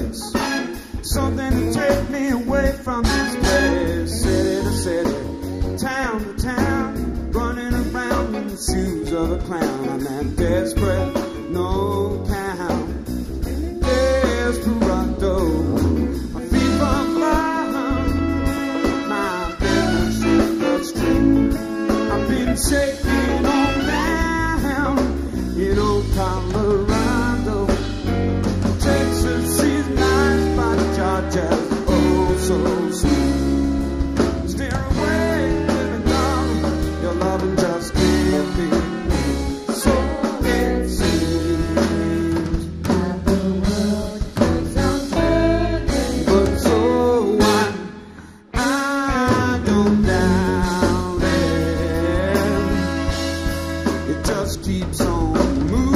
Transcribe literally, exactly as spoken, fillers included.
place, something to take me away from this place. City to city, town to town, running around in the shoes of a clown. I'm that desperate, no count, desperado. My feet run blind, my business is the street. I've been shaking on down in old Colorado. Texas is nice, but Georgia's oh so sweet. Steer away, living down, your loving just can't be me. So it seems that the world keeps on turning, but so what? I don't doubt it. It just keeps on moving.